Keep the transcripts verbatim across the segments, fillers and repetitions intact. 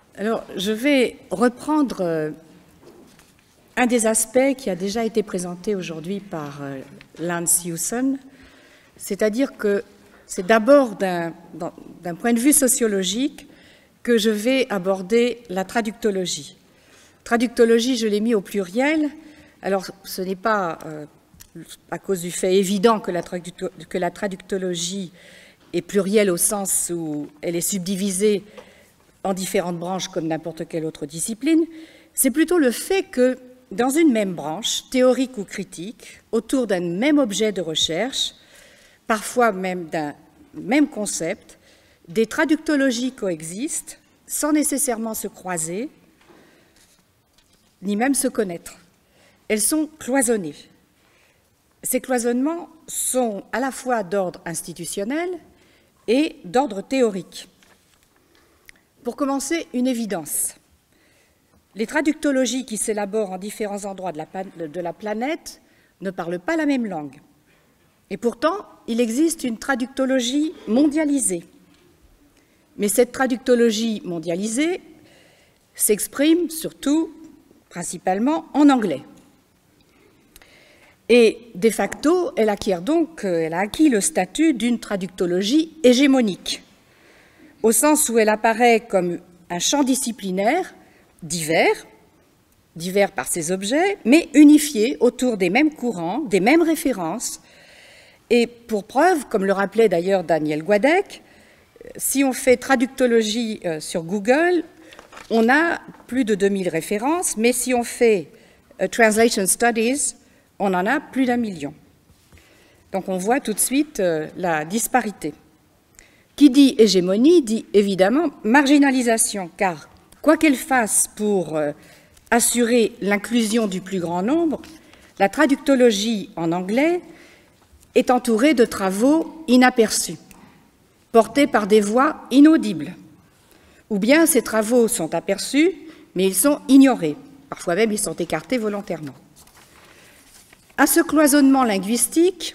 Alors, je vais reprendre euh, un des aspects qui a déjà été présenté aujourd'hui par euh, Lance Hewson, c'est-à-dire que c'est d'abord d'un d'un point de vue sociologique que je vais aborder la traductologie. Traductologie, je l'ai mis au pluriel. Alors, ce n'est pas euh, à cause du fait évident que la, que la traductologie est plurielle au sens où elle est subdivisée en différentes branches comme n'importe quelle autre discipline, c'est plutôt le fait que dans une même branche, théorique ou critique, autour d'un même objet de recherche, parfois même d'un même concept, des traductologies coexistent sans nécessairement se croiser, ni même se connaître. Elles sont cloisonnées. Ces cloisonnements sont à la fois d'ordre institutionnel et d'ordre théorique. Pour commencer, une évidence. Les traductologies qui s'élaborent en différents endroits de la, de la planète ne parlent pas la même langue. Et pourtant, il existe une traductologie mondialisée. Mais cette traductologie mondialisée s'exprime surtout, principalement, en anglais. Et de facto, elle acquiert donc, elle a acquis le statut d'une traductologie hégémonique, au sens où elle apparaît comme un champ disciplinaire divers, divers par ses objets, mais unifié autour des mêmes courants, des mêmes références. Et pour preuve, comme le rappelait d'ailleurs Daniel Guadec, si on fait traductologie sur Google, on a plus de deux mille références, mais si on fait uh, Translation Studies, on en a plus d'un million. Donc on voit tout de suite euh, la disparité. Qui dit hégémonie dit évidemment marginalisation, car quoi qu'elle fasse pour euh, assurer l'inclusion du plus grand nombre, la traductologie en anglais est entourée de travaux inaperçus, portés par des voix inaudibles. Ou bien ces travaux sont aperçus, mais ils sont ignorés. Parfois même, ils sont écartés volontairement. À ce cloisonnement linguistique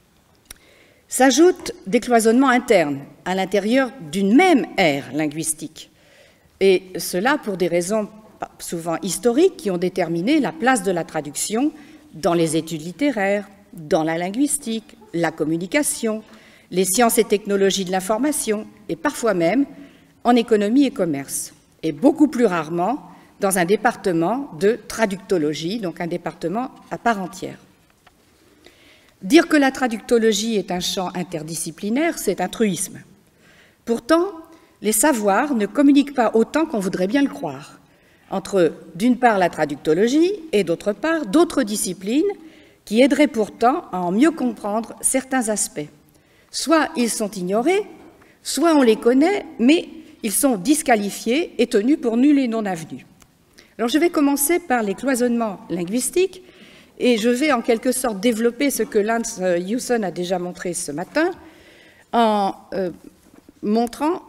s'ajoutent des cloisonnements internes à l'intérieur d'une même aire linguistique. Et cela pour des raisons souvent historiques qui ont déterminé la place de la traduction dans les études littéraires, dans la linguistique, la communication, les sciences et technologies de l'information, et parfois même en économie et commerce, et beaucoup plus rarement dans un département de traductologie, donc un département à part entière. Dire que la traductologie est un champ interdisciplinaire, c'est un truisme. Pourtant, les savoirs ne communiquent pas autant qu'on voudrait bien le croire, entre, d'une part, la traductologie et, d'autre part, d'autres disciplines qui aideraient pourtant à en mieux comprendre certains aspects. Soit ils sont ignorés, soit on les connaît, mais ils sont disqualifiés et tenus pour nuls et non avenus. Alors je vais commencer par les cloisonnements linguistiques et je vais en quelque sorte développer ce que Lance Hewson a déjà montré ce matin en euh, montrant...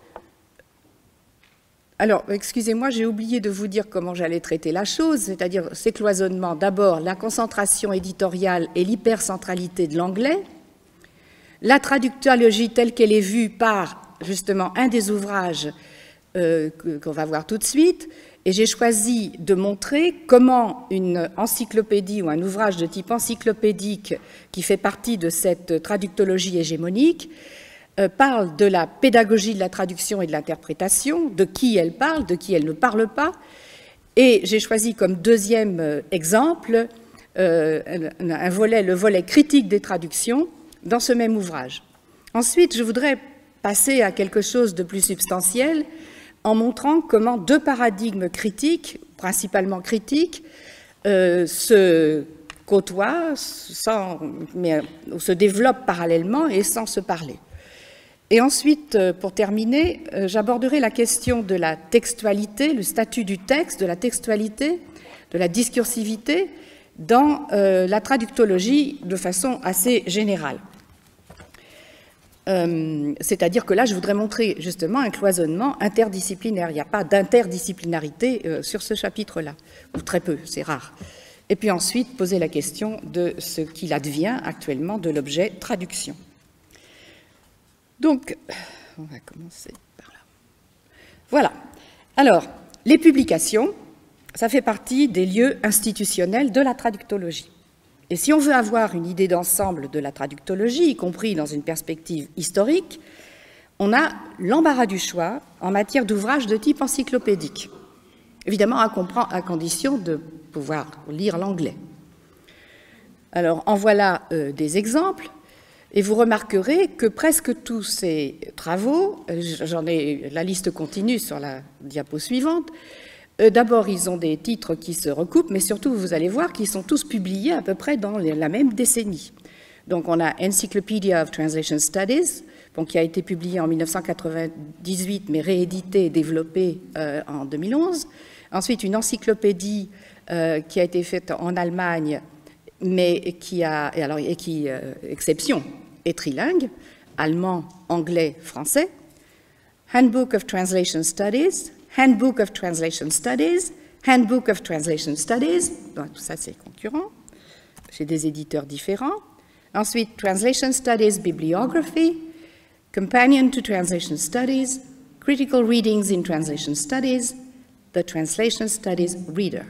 Alors, excusez-moi, j'ai oublié de vous dire comment j'allais traiter la chose, c'est-à-dire ces cloisonnements. D'abord, la concentration éditoriale et l'hypercentralité de l'anglais, la traductologie telle qu'elle est vue par, justement, un des ouvrages euh, qu'on va voir tout de suite, et j'ai choisi de montrer comment une encyclopédie ou un ouvrage de type encyclopédique qui fait partie de cette traductologie hégémonique euh, parle de la pédagogie de la traduction et de l'interprétation, de qui elle parle, de qui elle ne parle pas, et j'ai choisi comme deuxième euh, exemple euh, un, un volet, le volet critique des traductions dans ce même ouvrage. Ensuite, je voudrais passer à quelque chose de plus substantiel en montrant comment deux paradigmes critiques, principalement critiques, euh, se côtoient, sans, mais, ou se développent parallèlement et sans se parler. Et ensuite, pour terminer, j'aborderai la question de la textualité, le statut du texte, de la textualité, de la discursivité dans euh, la traductologie de façon assez générale. Euh, c'est-à-dire que là, je voudrais montrer justement un cloisonnement interdisciplinaire. Il n'y a pas d'interdisciplinarité euh, sur ce chapitre-là, ou très peu, c'est rare. Et puis ensuite, poser la question de ce qu'il advient actuellement de l'objet traduction. Donc, on va commencer par là. Voilà. Alors, les publications, ça fait partie des lieux institutionnels de la traductologie. Et si on veut avoir une idée d'ensemble de la traductologie, y compris dans une perspective historique, on a l'embarras du choix en matière d'ouvrages de type encyclopédique. Évidemment, à, comprendre, à condition de pouvoir lire l'anglais. Alors, en voilà euh, des exemples. Et vous remarquerez que presque tous ces travaux, j'en ai la liste continue sur la diapo suivante, euh, d'abord ils ont des titres qui se recoupent, mais surtout vous allez voir qu'ils sont tous publiés à peu près dans les, la même décennie. Donc on a Encyclopedia of Translation Studies, bon, qui a été publié en mille neuf cent quatre-vingt-dix-huit, mais réédité et développé euh, en deux mille onze. Ensuite une encyclopédie euh, qui a été faite en Allemagne, mais qui a, et alors, et qui, euh, exception, est trilingue, allemand, anglais, français. Handbook of Translation Studies, Handbook of Translation Studies, Handbook of Translation Studies, donc, tout ça c'est concurrent, chez des éditeurs différents. Ensuite, Translation Studies Bibliography, Companion to Translation Studies, Critical Readings in Translation Studies, The Translation Studies Reader.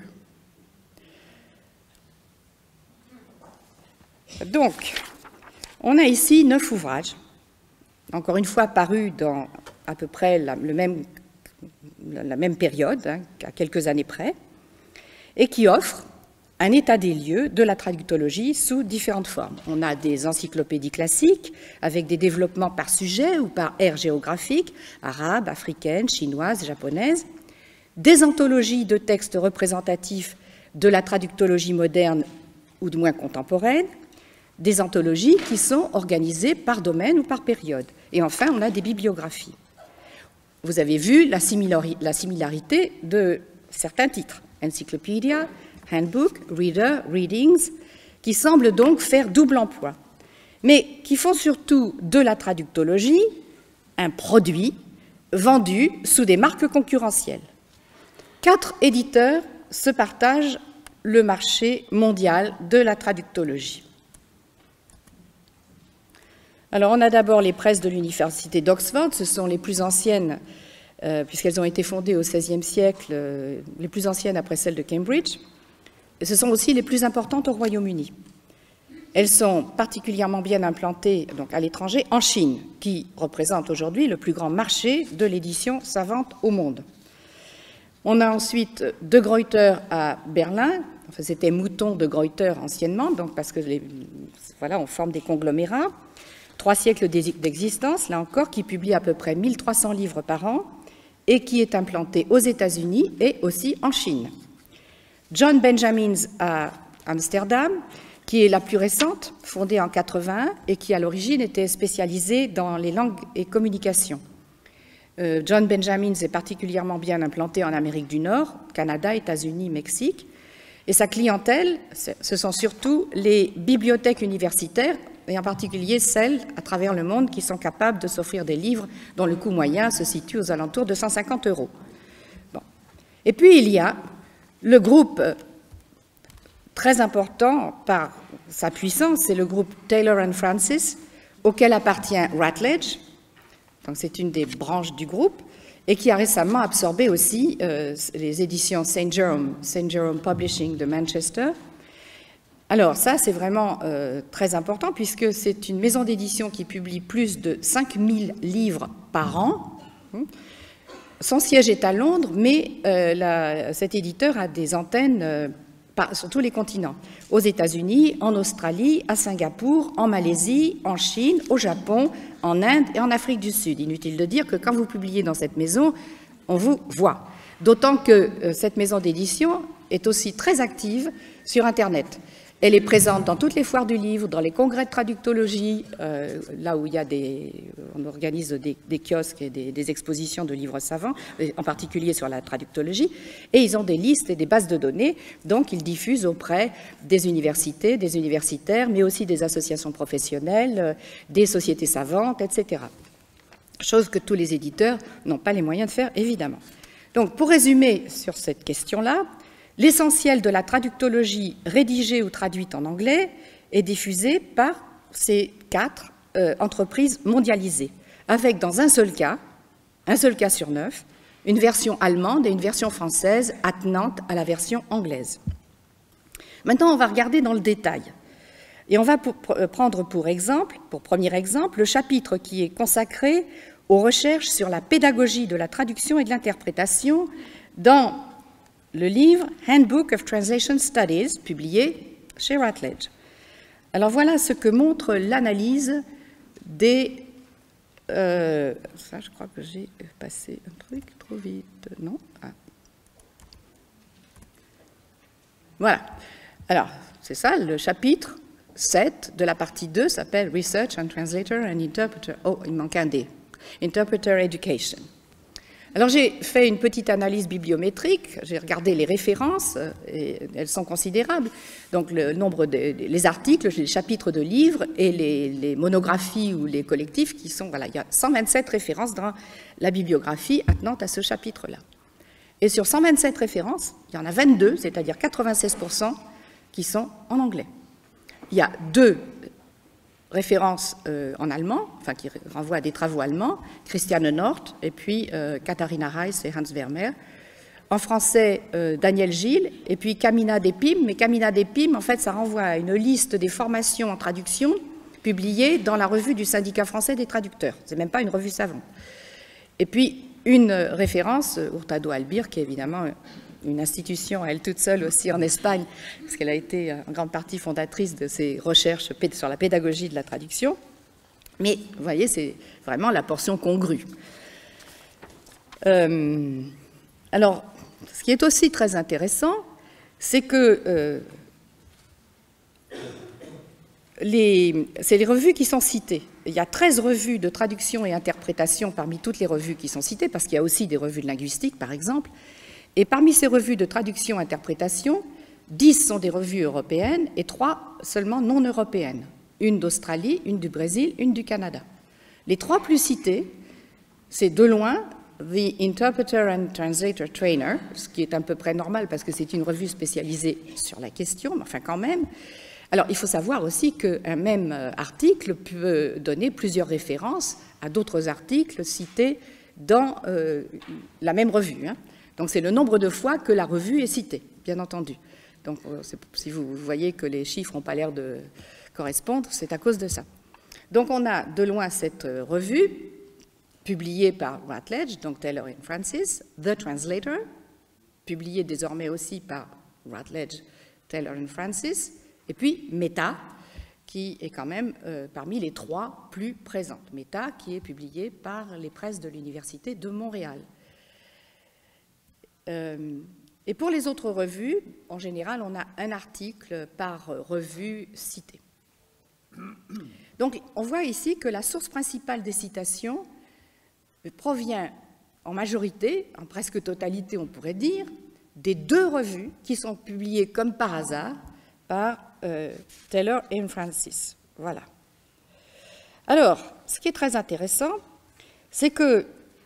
Donc, on a ici neuf ouvrages, encore une fois parus dans à peu près la, le même, la même période, hein, à quelques années près, et qui offrent un état des lieux de la traductologie sous différentes formes. On a des encyclopédies classiques avec des développements par sujet ou par aire géographique, arabe, africaine, chinoise, japonaise, des anthologies de textes représentatifs de la traductologie moderne ou du moins contemporaine, des anthologies qui sont organisées par domaine ou par période. Et enfin, on a des bibliographies. Vous avez vu la similarité de certains titres, Encyclopedia, Handbook, Reader, Readings, qui semblent donc faire double emploi, mais qui font surtout de la traductologie un produit vendu sous des marques concurrentielles. Quatre éditeurs se partagent le marché mondial de la traductologie. Alors, on a d'abord les presses de l'université d'Oxford, ce sont les plus anciennes, euh, puisqu'elles ont été fondées au seizième siècle, euh, les plus anciennes après celles de Cambridge. Et ce sont aussi les plus importantes au Royaume-Uni. Elles sont particulièrement bien implantées donc, à l'étranger, en Chine, qui représente aujourd'hui le plus grand marché de l'édition savante au monde. On a ensuite De Gruyter à Berlin, enfin, c'était Mouton de Gruyter anciennement, donc parce que les, voilà, on forme des conglomérats. Trois siècles d'existence, là encore, qui publie à peu près mille trois cents livres par an et qui est implanté aux États-Unis et aussi en Chine. John Benjamins à Amsterdam, qui est la plus récente, fondée en quatre-vingt-un et qui à l'origine était spécialisée dans les langues et communications. Euh, John Benjamins est particulièrement bien implanté en Amérique du Nord, Canada, États-Unis, Mexique, et sa clientèle, ce sont surtout les bibliothèques universitaires, et en particulier celles à travers le monde qui sont capables de s'offrir des livres dont le coût moyen se situe aux alentours de cent cinquante euros. Bon. Et puis il y a le groupe très important par sa puissance, c'est le groupe Taylor and Francis, auquel appartient Routledge, donc c'est une des branches du groupe, et qui a récemment absorbé aussi euh, les éditions Saint Jerome, Saint Jerome Publishing de Manchester. Alors ça, c'est vraiment euh, très important puisque c'est une maison d'édition qui publie plus de cinq mille livres par an. Son siège est à Londres, mais euh, la, cet éditeur a des antennes euh, par, sur tous les continents. Aux États-Unis, en Australie, à Singapour, en Malaisie, en Chine, au Japon, en Inde et en Afrique du Sud. Inutile de dire que quand vous publiez dans cette maison, on vous voit. D'autant que euh, cette maison d'édition est aussi très active sur Internet. Elle est présente dans toutes les foires du livre, dans les congrès de traductologie, euh, là où il y a des, on organise des, des kiosques et des, des expositions de livres savants, en particulier sur la traductologie, et ils ont des listes et des bases de données, donc ils diffusent auprès des universités, des universitaires, mais aussi des associations professionnelles, des sociétés savantes, et cetera. Chose que tous les éditeurs n'ont pas les moyens de faire, évidemment. Donc, pour résumer sur cette question-là, l'essentiel de la traductologie rédigée ou traduite en anglais est diffusé par ces quatre euh, entreprises mondialisées, avec dans un seul cas, un seul cas sur neuf, une version allemande et une version française attenante à la version anglaise. Maintenant, on va regarder dans le détail. Et on va pour, prendre pour exemple, pour premier exemple, le chapitre qui est consacré aux recherches sur la pédagogie de la traduction et de l'interprétation dans le livre Handbook of Translation Studies, publié chez Routledge. Alors voilà ce que montre l'analyse des... Euh, ça, je crois que j'ai passé un truc trop vite, non? Ah. Voilà. Alors, c'est ça, le chapitre sept de la partie deux s'appelle Research on Translator and Interpreter. Oh, il manque un D. Interpreter Education. Alors, j'ai fait une petite analyse bibliométrique, j'ai regardé les références, et elles sont considérables. Donc, le nombre des les articles, les chapitres de livres et les, les monographies ou les collectifs qui sont, voilà, il y a cent vingt-sept références dans la bibliographie attenante à ce chapitre-là. Et sur cent vingt-sept références, il y en a vingt-deux, c'est-à-dire quatre-vingt-seize pour cent, qui sont en anglais. Il y a deux références euh, en allemand, enfin qui renvoient à des travaux allemands, Christiane Nort et puis euh, Katharina Reiss et Hans Vermeer. En français, euh, Daniel Gilles et puis Camina Despim. Mais Camina Despim, en fait, ça renvoie à une liste des formations en traduction publiées dans la revue du Syndicat français des traducteurs. C'est même pas une revue savante. Et puis une référence, Hurtado Albir, qui est évidemment une institution, elle toute seule aussi en Espagne, parce qu'elle a été en grande partie fondatrice de ces recherches sur la pédagogie de la traduction. Mais vous voyez, c'est vraiment la portion congrue. Euh, alors, ce qui est aussi très intéressant, c'est que euh, les, c'est les revues qui sont citées. Il y a treize revues de traduction et interprétation parmi toutes les revues qui sont citées, parce qu'il y a aussi des revues de linguistique, par exemple. Et parmi ces revues de traduction et interprétation, dix sont des revues européennes et trois seulement non européennes. Une d'Australie, une du Brésil, une du Canada. Les trois plus cités, c'est de loin The Interpreter and Translator Trainer, ce qui est à peu près normal parce que c'est une revue spécialisée sur la question, mais enfin quand même. Alors, il faut savoir aussi qu'un même article peut donner plusieurs références à d'autres articles cités dans euh, la même revue. Hein. Donc, c'est le nombre de fois que la revue est citée, bien entendu. Donc, si vous voyez que les chiffres n'ont pas l'air de correspondre, c'est à cause de ça. Donc, on a de loin cette revue, publiée par Routledge, donc Taylor and Francis, The Translator, publiée désormais aussi par Routledge, Taylor and Francis, et puis Meta, qui est quand même euh, parmi les trois plus présentes. Meta, qui est publiée par les presses de l'Université de Montréal. Euh, et pour les autres revues, en général, on a un article par revue citée. Donc, on voit ici que la source principale des citations provient en majorité, en presque totalité, on pourrait dire, des deux revues qui sont publiées comme par hasard par euh, Taylor et Francis. Voilà. Alors, ce qui est très intéressant, c'est que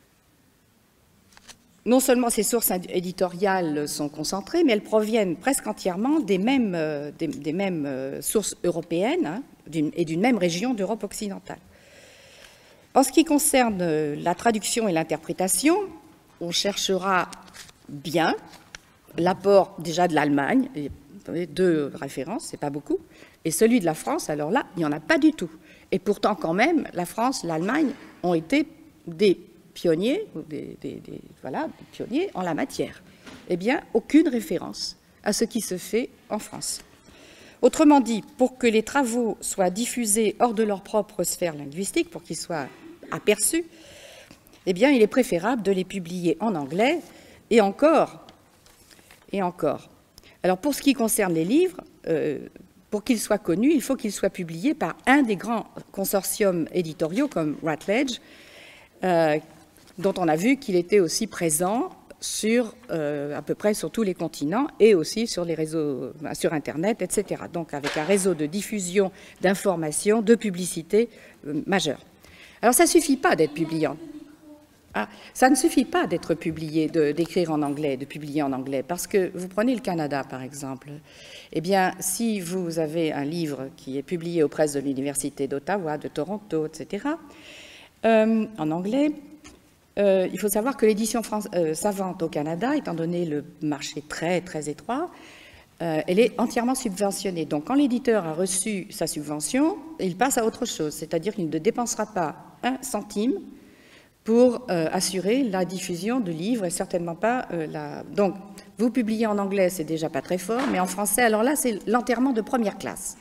non seulement ces sources éditoriales sont concentrées, mais elles proviennent presque entièrement des mêmes, euh, des, des mêmes euh, sources européennes hein, d'une, et d'une même région d'Europe occidentale. En ce qui concerne euh, la traduction et l'interprétation, on cherchera bien l'apport déjà de l'Allemagne, et, deux références, c'est pas beaucoup, et celui de la France, alors là, il n'y en a pas du tout. Et pourtant, quand même, la France, l'Allemagne ont été des pionniers, des, des, des, voilà, des pionniers en la matière. Eh bien, aucune référence à ce qui se fait en France. Autrement dit, pour que les travaux soient diffusés hors de leur propre sphère linguistique, pour qu'ils soient aperçus, eh bien, il est préférable de les publier en anglais, et encore, et encore. Alors, pour ce qui concerne les livres, euh, pour qu'ils soient connus, il faut qu'ils soient publiés par un des grands consortiums éditoriaux comme Routledge, euh, dont on a vu qu'il était aussi présent sur euh, à peu près sur tous les continents et aussi sur les réseaux, sur Internet, et cetera. Donc, avec un réseau de diffusion d'informations, de publicité euh, majeur. Alors, ça ne suffit pas d'être publié en... Ah, ça ne suffit pas d'être publié, de, d'écrire en anglais, de publier en anglais, parce que vous prenez le Canada, par exemple. Eh bien, si vous avez un livre qui est publié aux presses de l'Université d'Ottawa, de Toronto, et cetera, euh, en anglais, euh, il faut savoir que l'édition euh, savante au Canada, étant donné le marché très très étroit, euh, elle est entièrement subventionnée. Donc quand l'éditeur a reçu sa subvention, il passe à autre chose, c'est-à-dire qu'il ne dépensera pas un centime pour euh, assurer la diffusion de livres et certainement pas euh, la... Donc, vous publiez en anglais, c'est déjà pas très fort, mais en français, alors là, c'est l'enterrement de première classe.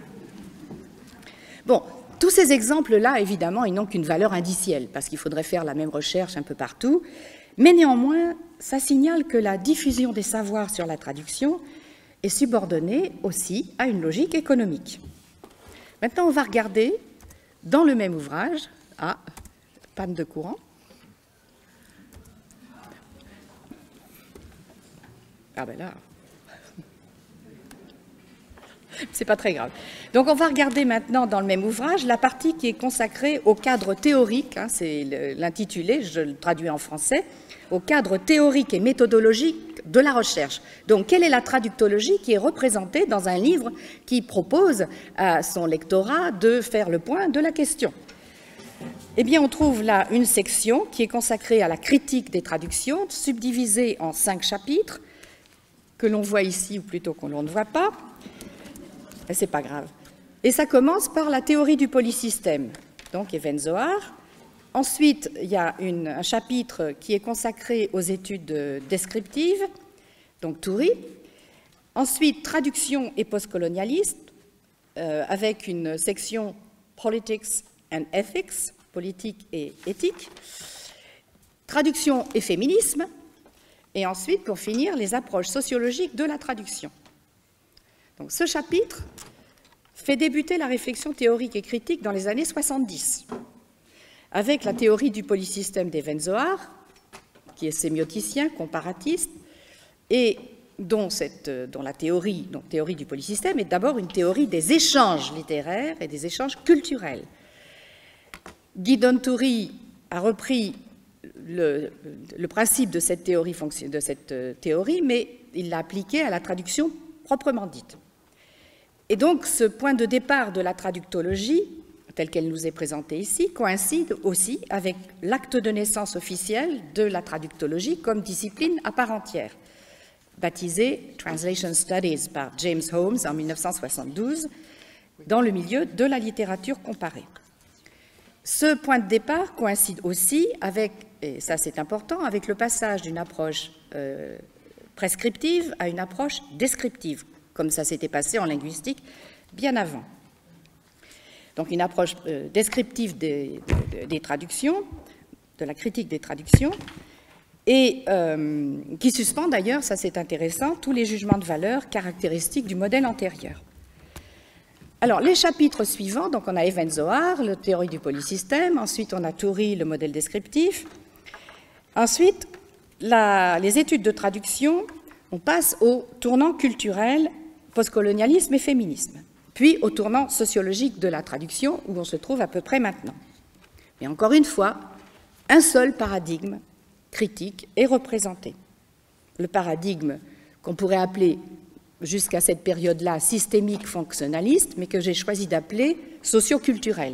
Bon, tous ces exemples-là, évidemment, ils n'ont qu'une valeur indicielle, parce qu'il faudrait faire la même recherche un peu partout, mais néanmoins, ça signale que la diffusion des savoirs sur la traduction est subordonnée aussi à une logique économique. Maintenant, on va regarder, dans le même ouvrage, à panne de courant. Ah ben là, c'est pas très grave. Donc on va regarder maintenant dans le même ouvrage la partie qui est consacrée au cadre théorique, hein, c'est l'intitulé, je le traduis en français, au cadre théorique et méthodologique de la recherche. Donc quelle est la traductologie qui est représentée dans un livre qui propose à son lectorat de faire le point de la question? Eh bien, on trouve là une section qui est consacrée à la critique des traductions, subdivisée en cinq chapitres, que l'on voit ici, ou plutôt qu'on ne voit pas. C'est pas grave. Et ça commence par la théorie du polysystème, donc Even Zohar. Ensuite, il y a une, un chapitre qui est consacré aux études descriptives, donc Toury. Ensuite, traduction et postcolonialisme, euh, avec une section Politics and Ethics, politique et éthique, traduction et féminisme, et ensuite, pour finir, les approches sociologiques de la traduction. Donc, ce chapitre fait débuter la réflexion théorique et critique dans les années soixante-dix, avec la théorie du polysystème d'Even Zohar, qui est sémioticien, comparatiste, et dont, cette, dont la théorie, donc théorie du polysystème, est d'abord une théorie des échanges littéraires et des échanges culturels. Gideon Toury a repris le, le principe de cette, théorie, de cette théorie, mais il l'a appliqué à la traduction proprement dite. Et donc, ce point de départ de la traductologie, tel qu'elle nous est présentée ici, coïncide aussi avec l'acte de naissance officiel de la traductologie comme discipline à part entière, baptisée Translation Studies par James Holmes en mille neuf cent soixante-douze, dans le milieu de la littérature comparée. Ce point de départ coïncide aussi avec, et ça c'est important, avec le passage d'une approche euh, prescriptive à une approche descriptive, comme ça s'était passé en linguistique bien avant. Donc une approche euh, descriptive des, des, des traductions, de la critique des traductions, et euh, qui suspend d'ailleurs, ça c'est intéressant, tous les jugements de valeur caractéristiques du modèle antérieur. Alors, les chapitres suivants, donc on a Even Zohar, la théorie du polysystème, ensuite on a Toury, le modèle descriptif. Ensuite, la, les études de traduction, on passe au tournant culturel, postcolonialisme et féminisme, puis au tournant sociologique de la traduction, où on se trouve à peu près maintenant. Mais encore une fois, un seul paradigme critique est représenté. Le paradigme qu'on pourrait appeler jusqu'à cette période-là systémique fonctionnaliste, mais que j'ai choisi d'appeler socioculturel.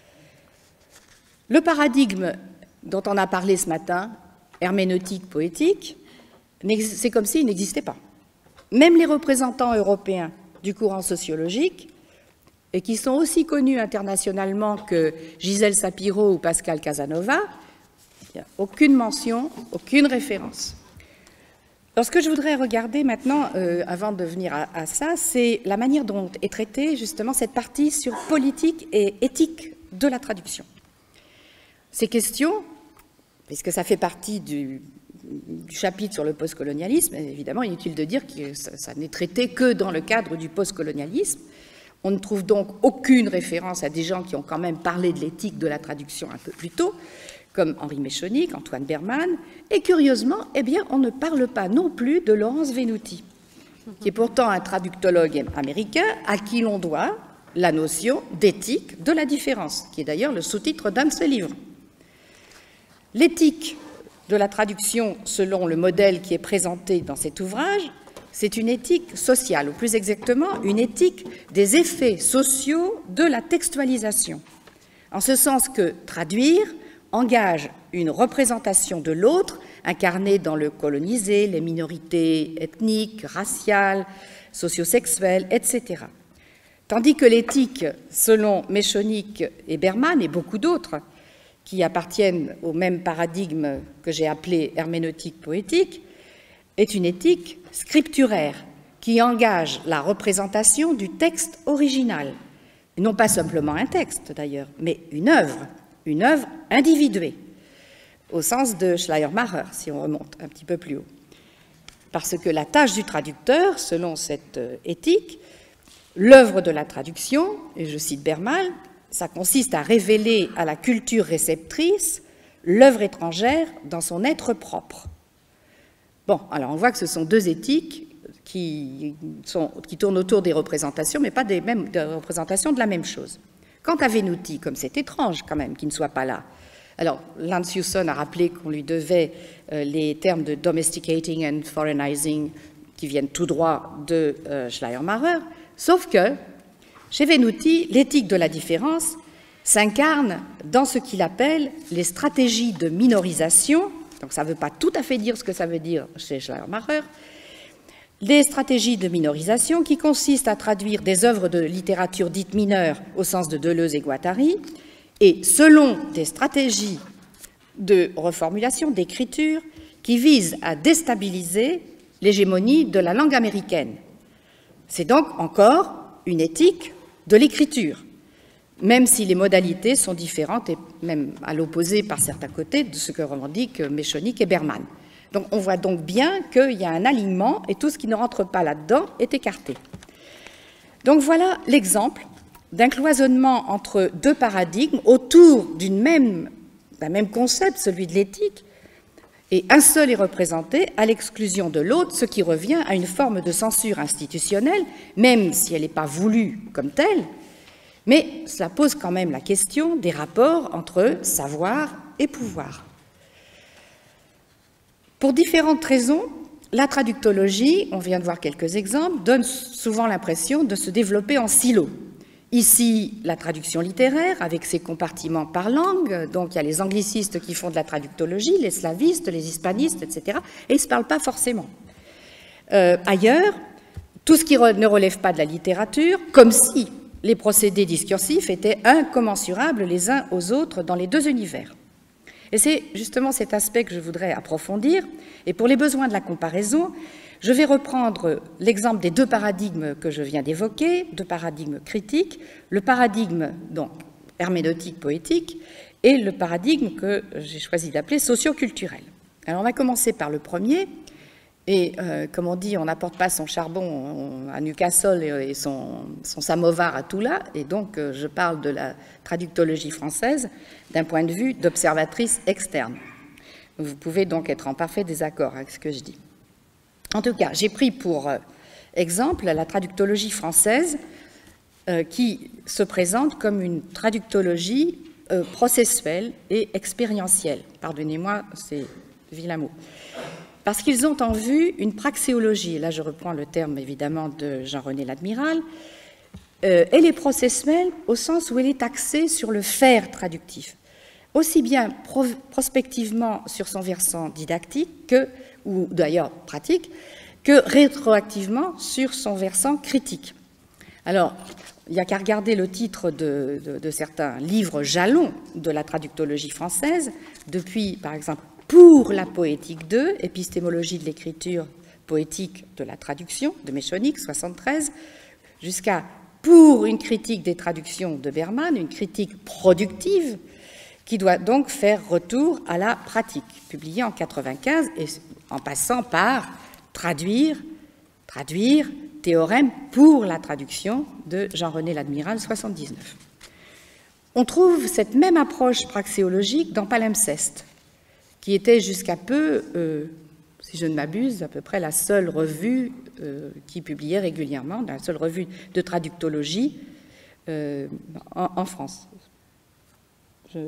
Le paradigme dont on a parlé ce matin, herméneutique poétique, c'est comme s'il n'existait pas. Même les représentants européens du courant sociologique, et qui sont aussi connus internationalement que Gisèle Sapiro ou Pascal Casanova, il n'y a aucune mention, aucune référence. Alors, ce que je voudrais regarder maintenant, euh, avant de venir à, à ça, c'est la manière dont est traitée justement cette partie sur politique et éthique de la traduction. Ces questions, puisque ça fait partie du, du chapitre sur le postcolonialisme, évidemment, inutile de dire que ça, ça n'est traité que dans le cadre du postcolonialisme. On ne trouve donc aucune référence à des gens qui ont quand même parlé de l'éthique de la traduction un peu plus tôt, comme Henri Méchonic, Antoine Berman, et curieusement, eh bien, on ne parle pas non plus de Laurence Venuti, qui est pourtant un traductologue américain à qui l'on doit la notion d'éthique de la différence, qui est d'ailleurs le sous-titre d'un de ses livres. L'éthique de la traduction, selon le modèle qui est présenté dans cet ouvrage, c'est une éthique sociale, ou plus exactement, une éthique des effets sociaux de la textualisation, en ce sens que traduire engage une représentation de l'autre incarnée dans le colonisé, les minorités ethniques, raciales, sociosexuelles, et cetera. Tandis que l'éthique, selon Méchonic et Berman et beaucoup d'autres, qui appartiennent au même paradigme que j'ai appelé herméneutique poétique, est une éthique scripturaire qui engage la représentation du texte original. Non pas simplement un texte d'ailleurs, mais une œuvre, une œuvre individuée, au sens de Schleiermacher, si on remonte un petit peu plus haut. Parce que la tâche du traducteur, selon cette éthique, l'œuvre de la traduction, et je cite Berman, ça consiste à révéler à la culture réceptrice l'œuvre étrangère dans son être propre. Bon, alors on voit que ce sont deux éthiques qui, sont, qui tournent autour des représentations, mais pas des, mêmes, des représentations de la même chose. Quant à Venuti, comme c'est étrange quand même qu'il ne soit pas là, alors Lance Hewson a rappelé qu'on lui devait euh, les termes de domesticating and foreignizing qui viennent tout droit de euh, Schleiermacher, sauf que chez Venuti, l'éthique de la différence s'incarne dans ce qu'il appelle les stratégies de minorisation, donc ça ne veut pas tout à fait dire ce que ça veut dire chez Schleiermacher, les stratégies de minorisation qui consistent à traduire des œuvres de littérature dites mineures au sens de Deleuze et Guattari, et selon des stratégies de reformulation, d'écriture, qui visent à déstabiliser l'hégémonie de la langue américaine. C'est donc encore une éthique de l'écriture, même si les modalités sont différentes et même à l'opposé par certains côtés de ce que revendiquent Méchonic et Berman. Donc on voit donc bien qu'il y a un alignement et tout ce qui ne rentre pas là-dedans est écarté. Donc voilà l'exemple d'un cloisonnement entre deux paradigmes autour d'une même, d'un même concept, celui de l'éthique, et un seul est représenté à l'exclusion de l'autre, ce qui revient à une forme de censure institutionnelle, même si elle n'est pas voulue comme telle, mais cela pose quand même la question des rapports entre savoir et pouvoir. Pour différentes raisons, la traductologie, on vient de voir quelques exemples, donne souvent l'impression de se développer en silo. Ici, la traduction littéraire, avec ses compartiments par langue, donc il y a les anglicistes qui font de la traductologie, les slavistes, les hispanistes, et cetera, et ils ne se parlent pas forcément. Euh, ailleurs, tout ce qui ne relève pas de la littérature, comme si les procédés discursifs étaient incommensurables les uns aux autres dans les deux univers. Et c'est justement cet aspect que je voudrais approfondir, et pour les besoins de la comparaison, je vais reprendre l'exemple des deux paradigmes que je viens d'évoquer, deux paradigmes critiques, le paradigme donc herméneutique poétique et le paradigme que j'ai choisi d'appeler socioculturel. Alors on va commencer par le premier, et euh, comme on dit, on n'apporte pas son charbon à Newcastle et son, son samovar à Toula, et donc euh, je parle de la traductologie française d'un point de vue d'observatrice externe. Vous pouvez donc être en parfait désaccord avec ce que je dis. En tout cas, j'ai pris pour exemple la traductologie française euh, qui se présente comme une traductologie euh, processuelle et expérientielle. Pardonnez-moi, c'est vilain mot. Parce qu'ils ont en vue une praxéologie, et là je reprends le terme évidemment de Jean-René Ladmiral, euh, elle est processuelle au sens où elle est axée sur le faire traductif, aussi bien pro prospectivement sur son versant didactique que ou d'ailleurs pratique, que rétroactivement sur son versant critique. Alors, il n'y a qu'à regarder le titre de, de, de certains livres jalons de la traductologie française, depuis, par exemple, Pour la poétique deux, épistémologie de l'écriture poétique de la traduction, de Méchonic, soixante-treize, jusqu'à Pour une critique des traductions de Berman, une critique productive, qui doit donc faire retour à la pratique, publiée en quatre-vingt-quinze, et en passant par traduire, traduire, théorème pour la traduction de Jean-René Ladmiral, soixante-dix-neuf. On trouve cette même approche praxéologique dans Palimpseste, qui était jusqu'à peu, euh, si je ne m'abuse, à peu près la seule revue euh, qui publiait régulièrement, la seule revue de traductologie euh, en, en France. Je...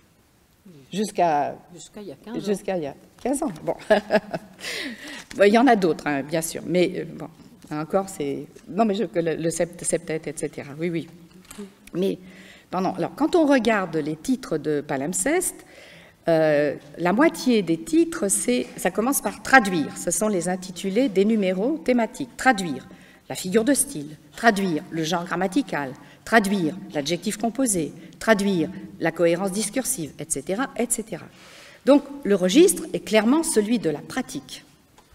Jusqu'à jusqu'à il y a quinze ans. Jusqu'à il y a quinze ans. Bon. Bon, il y en a d'autres, hein, bien sûr, mais bon, encore, c'est... Non, mais je, le, le septet, et cetera. Oui, oui. Mais, pardon, alors, quand on regarde les titres de Palimpseste, euh, la moitié des titres, ça commence par traduire. Ce sont les intitulés des numéros thématiques. Traduire la figure de style, traduire le genre grammatical, traduire l'adjectif composé, traduire la cohérence discursive, et cetera, et cetera. Donc, le registre est clairement celui de la pratique.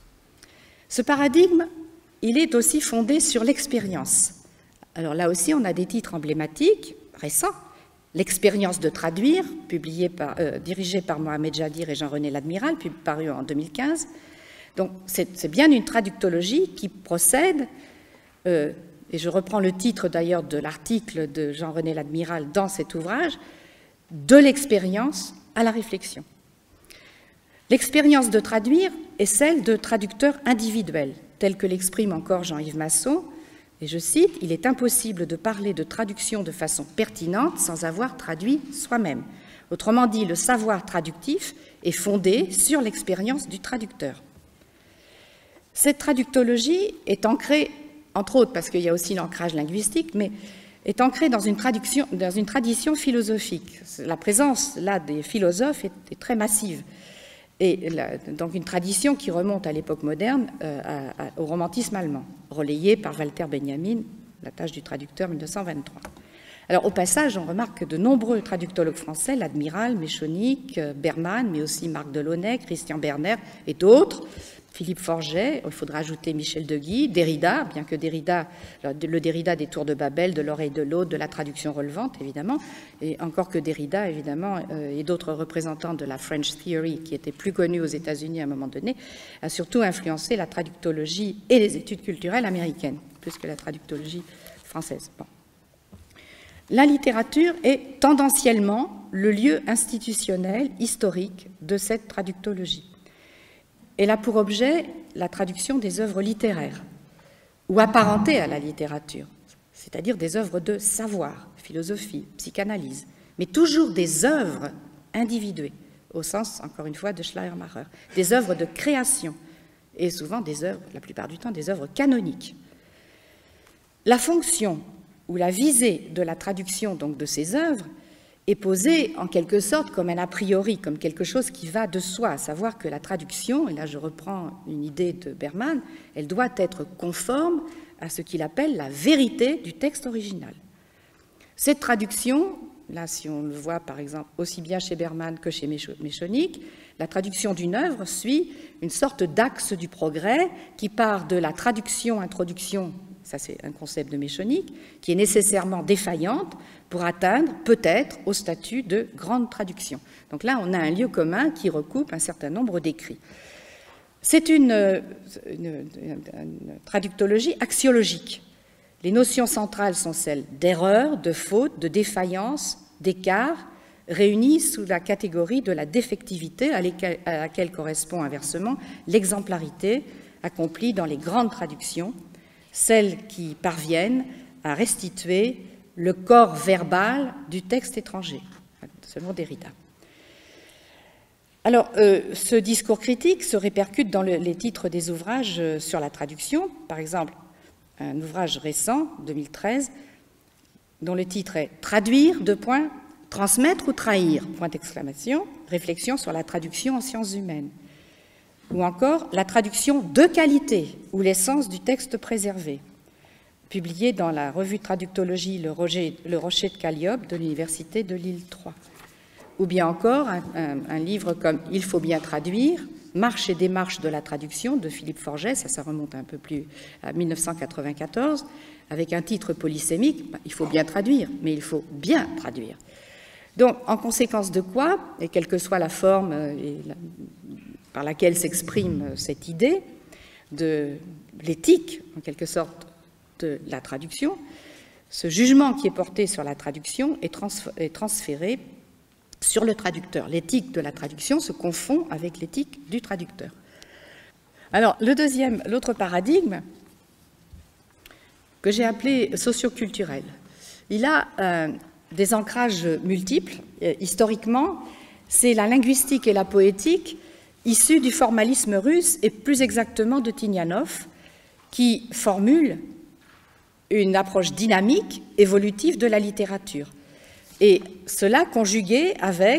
Ce paradigme, il est aussi fondé sur l'expérience. Alors là aussi, on a des titres emblématiques, récents. L'expérience de traduire, publié par, euh, dirigé par Mohamed Jadir et Jean-René Ladmiral, puis paru en deux mille quinze. Donc, c'est bien une traductologie qui procède, euh, et je reprends le titre d'ailleurs de l'article de Jean-René Ladmiral dans cet ouvrage, de l'expérience à la réflexion. L'expérience de traduire est celle de traducteurs individuels, tel que l'exprime encore Jean-Yves Masson, et je cite, « Il est impossible de parler de traduction de façon pertinente sans avoir traduit soi-même. Autrement dit, le savoir traductif est fondé sur l'expérience du traducteur. » Cette traductologie est ancrée, entre autres parce qu'il y a aussi l'ancrage linguistique, mais est ancrée dans une, traduction, dans une tradition philosophique. La présence là des philosophes est, est très massive. Et la, donc une tradition qui remonte à l'époque moderne, euh, à, à, au romantisme allemand, relayé par Walter Benjamin, La tâche du traducteur, mille neuf cent vingt-trois. Alors au passage, on remarque que de nombreux traductologues français, Ladmiral, Méchonic, Berman, mais aussi Marc Delaunay, Christian Berner et d'autres, Philippe Forget, il faudra ajouter Michel Deguy, Derrida, bien que Derrida, le Derrida des Tours de Babel, de l'oreille de l'autre, de la traduction relevante, évidemment, et encore que Derrida, évidemment, euh, et d'autres représentants de la French Theory, qui étaient plus connus aux États-Unis à un moment donné, a surtout influencé la traductologie et les études culturelles américaines, plus que la traductologie française. Bon. La littérature est tendanciellement le lieu institutionnel, historique de cette traductologie. Elle a pour objet la traduction des œuvres littéraires ou apparentées à la littérature, c'est-à-dire des œuvres de savoir, philosophie, psychanalyse, mais toujours des œuvres individuées, au sens, encore une fois, de Schleiermacher, des œuvres de création, et souvent des œuvres, la plupart du temps, des œuvres canoniques. La fonction ou la visée de la traduction donc, de ces œuvres est posée en quelque sorte comme un a priori, comme quelque chose qui va de soi, à savoir que la traduction, et là je reprends une idée de Berman, elle doit être conforme à ce qu'il appelle la vérité du texte original. Cette traduction, là si on le voit par exemple aussi bien chez Berman que chez Méchonic, la traduction d'une œuvre suit une sorte d'axe du progrès qui part de la traduction-introduction, ça c'est un concept de Méchonic, qui est nécessairement défaillante pour atteindre peut-être au statut de grande traduction. Donc là, on a un lieu commun qui recoupe un certain nombre d'écrits. C'est une, une, une, une traductologie axiologique. Les notions centrales sont celles d'erreur, de faute, de défaillance, d'écart, réunies sous la catégorie de la défectivité à laquelle correspond inversement l'exemplarité accomplie dans les grandes traductions, celles qui parviennent à restituer le corps verbal du texte étranger, selon Derrida. Alors, euh, ce discours critique se répercute dans le, les titres des ouvrages sur la traduction. Par exemple, un ouvrage récent, deux mille treize, dont le titre est « Traduire, deux points, transmettre ou trahir ?» point d'exclamation, réflexion sur la traduction en sciences humaines. Ou encore « La traduction de qualité ou l'essence du texte préservé », publié dans la revue de traductologie Le, Roger, le Rocher de Calliope de l'Université de Lille trois. Ou bien encore un, un, un livre comme « Il faut bien traduire », Marche et démarche de la traduction de Philippe Forget, ça, ça remonte un peu plus à mille neuf cent quatre-vingt-quatorze, avec un titre polysémique, il faut bien traduire, mais il faut bien traduire. Donc, en conséquence de quoi, et quelle que soit la forme et la, par laquelle s'exprime cette idée de l'éthique, en quelque sorte, de la traduction, ce jugement qui est porté sur la traduction est, transf- est transféré sur le traducteur. L'éthique de la traduction se confond avec l'éthique du traducteur. Alors, le deuxième, l'autre paradigme, que j'ai appelé socioculturel, il a euh, des ancrages multiples. Euh, historiquement, c'est la linguistique et la poétique issues du formalisme russe, et plus exactement de Tignanov, qui formule une approche dynamique, évolutive de la littérature. Et cela conjugué avec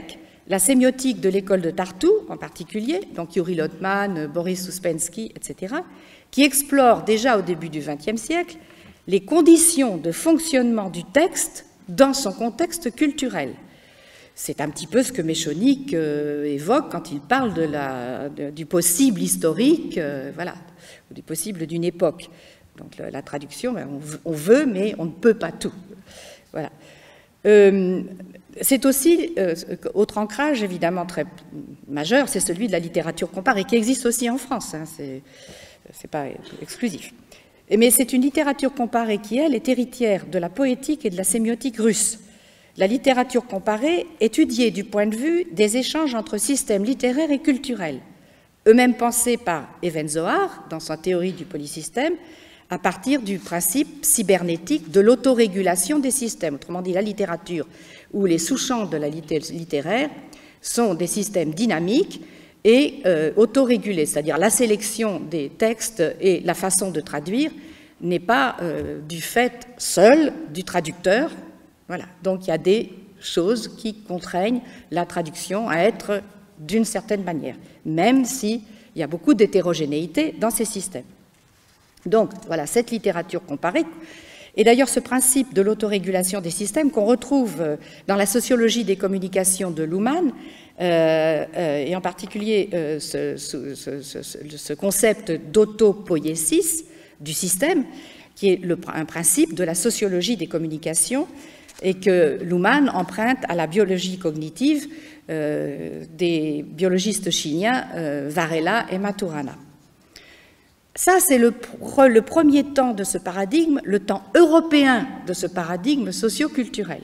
la sémiotique de l'école de Tartu en particulier, donc Yuri Lotman, Boris Ouspensky, et cetera, qui explore déjà au début du vingtième siècle les conditions de fonctionnement du texte dans son contexte culturel. C'est un petit peu ce que Méchonic euh, évoque quand il parle de la, de, du possible historique, euh, voilà, du possible d'une époque. Donc la, la traduction, ben, on, on veut, mais on ne peut pas tout. Voilà. Euh, c'est aussi, euh, autre ancrage évidemment très majeur, c'est celui de la littérature comparée, qui existe aussi en France, hein, c'est pas exclusif. Mais c'est une littérature comparée qui, elle, est héritière de la poétique et de la sémiotique russe. La littérature comparée étudiée du point de vue des échanges entre systèmes littéraires et culturels, eux-mêmes pensés par Even Zohar dans sa théorie du polysystème, à partir du principe cybernétique de l'autorégulation des systèmes. Autrement dit, la littérature ou les sous-champs de la littéraire sont des systèmes dynamiques et euh, autorégulés, c'est-à-dire la sélection des textes et la façon de traduire n'est pas euh, du fait seul du traducteur. Voilà. Donc il y a des choses qui contraignent la traduction à être d'une certaine manière, même s'il y a beaucoup d'hétérogénéité dans ces systèmes. Donc voilà, cette littérature comparée, et d'ailleurs ce principe de l'autorégulation des systèmes qu'on retrouve dans la sociologie des communications de Luhmann, euh, euh, et en particulier euh, ce, ce, ce, ce, ce concept d'autopoiesis du système, qui est le, un principe de la sociologie des communications, et que Luhmann emprunte à la biologie cognitive euh, des biologistes chiliens euh, Varela et Maturana. Ça, c'est le, le premier temps de ce paradigme, le temps européen de ce paradigme socio-culturel,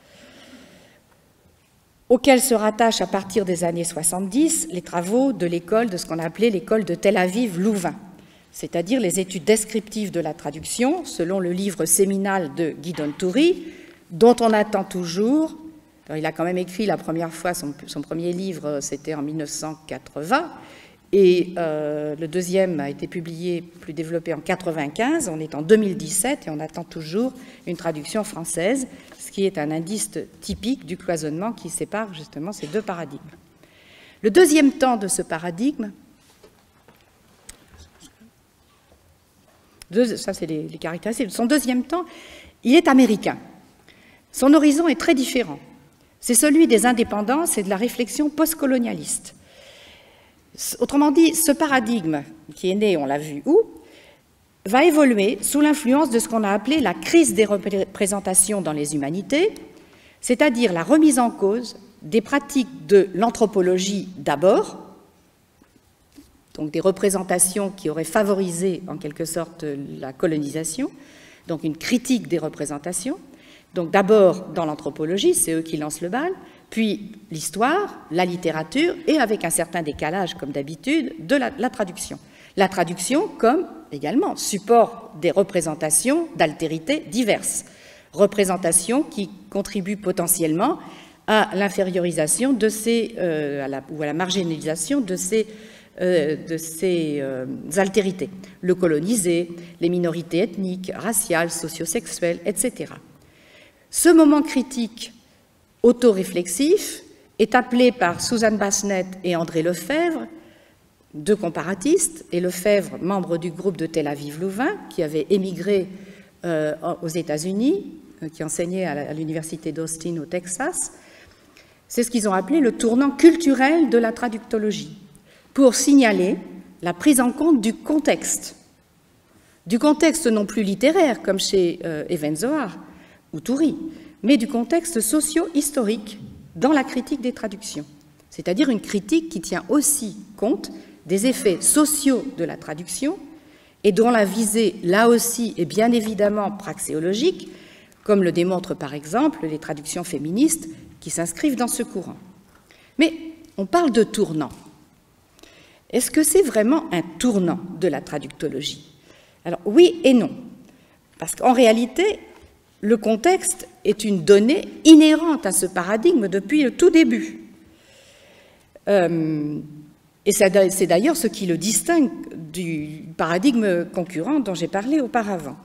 auquel se rattachent à partir des années soixante-dix les travaux de l'école, de ce qu'on a appelé l'école de Tel Aviv-Louvain, c'est-à-dire les études descriptives de la traduction, selon le livre séminal de Guidon Toury, dont on attend toujours. Alors, il a quand même écrit la première fois, son, son premier livre, c'était en mille neuf cent quatre-vingts, et euh, le deuxième a été publié, plus développé en mille neuf cent quatre-vingt-quinze, on est en deux mille dix-sept et on attend toujours une traduction française, ce qui est un indice typique du cloisonnement qui sépare justement ces deux paradigmes. Le deuxième temps de ce paradigme, deux, ça c'est les, les caractéristiques, son deuxième temps, il est américain. Son horizon est très différent. C'est celui des indépendances et de la réflexion postcolonialiste. Autrement dit, ce paradigme qui est né, on l'a vu où, va évoluer sous l'influence de ce qu'on a appelé la crise des représentations dans les humanités, c'est-à-dire la remise en cause des pratiques de l'anthropologie d'abord, donc des représentations qui auraient favorisé en quelque sorte la colonisation, donc une critique des représentations. Donc d'abord dans l'anthropologie, c'est eux qui lancent le bal, puis l'histoire, la littérature, et avec un certain décalage, comme d'habitude, de la, la traduction. La traduction comme, également, support des représentations d'altérité diverses. Représentations qui contribuent potentiellement à l'infériorisation de ces, euh, à la, ou à la marginalisation de ces, euh, de ces euh, altérités. Le colonisé, les minorités ethniques, raciales, sociosexuelles, et cetera. Ce moment critique autoréflexif est appelé par Suzanne Basnet et André Lefebvre, deux comparatistes, et Lefebvre, membre du groupe de Tel Aviv-Louvain, qui avait émigré euh, aux États-Unis, euh, qui enseignait à l'université d'Austin au Texas. C'est ce qu'ils ont appelé le tournant culturel de la traductologie, pour signaler la prise en compte du contexte, du contexte non plus littéraire, comme chez euh, Even Zohar ou Toury, mais du contexte socio-historique dans la critique des traductions, c'est-à-dire une critique qui tient aussi compte des effets sociaux de la traduction et dont la visée, là aussi, est bien évidemment praxéologique, comme le démontrent par exemple les traductions féministes qui s'inscrivent dans ce courant. Mais on parle de tournant. Est-ce que c'est vraiment un tournant de la traductologie? Alors oui et non, parce qu'en réalité, le contexte est une donnée inhérente à ce paradigme depuis le tout début. Euh, et c'est d'ailleurs ce qui le distingue du paradigme concurrent dont j'ai parlé auparavant.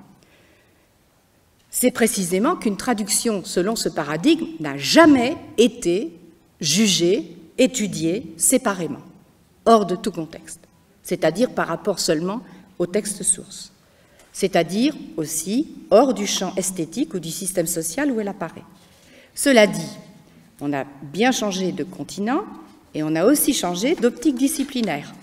C'est précisément qu'une traduction selon ce paradigme n'a jamais été jugée, étudiée séparément, hors de tout contexte, c'est-à-dire par rapport seulement au texte source, c'est-à-dire aussi hors du champ esthétique ou du système social où elle apparaît. Cela dit, on a bien changé de continent et on a aussi changé d'optique disciplinaire.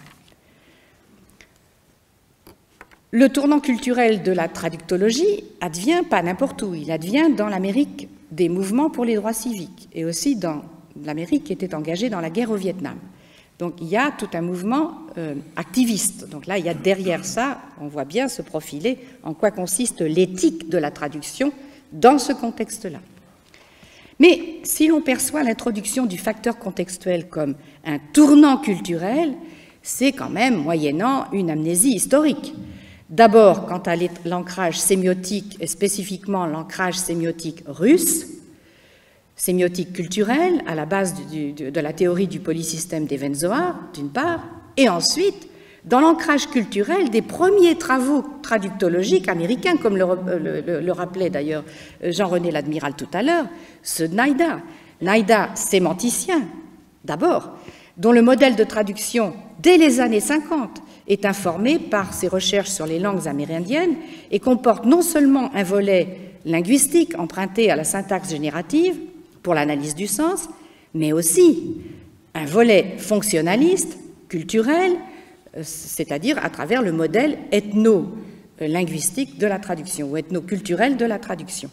Le tournant culturel de la traductologie advient pas n'importe où, il advient dans l'Amérique des mouvements pour les droits civiques et aussi dans l'Amérique qui était engagée dans la guerre au Vietnam. Donc il y a tout un mouvement euh, activiste. Donc là, il y a derrière ça, on voit bien se profiler en quoi consiste l'éthique de la traduction dans ce contexte-là. Mais si l'on perçoit l'introduction du facteur contextuel comme un tournant culturel, c'est quand même moyennant une amnésie historique. D'abord, quant à l'ancrage sémiotique, et spécifiquement l'ancrage sémiotique russe, sémiotique culturelle, à la base du, du, de la théorie du polysystème d'Evenzoar, d'une part, et ensuite, dans l'ancrage culturel des premiers travaux traductologiques américains, comme le, le, le, le rappelait d'ailleurs Jean-René l'Admiral tout à l'heure, ce Naïda, Naïda sémanticien, d'abord, dont le modèle de traduction, dès les années cinquante, est informé par ses recherches sur les langues amérindiennes et comporte non seulement un volet linguistique emprunté à la syntaxe générative pour l'analyse du sens, mais aussi un volet fonctionnaliste, culturel, c'est-à-dire à travers le modèle ethno-linguistique de la traduction ou ethno-culturel de la traduction.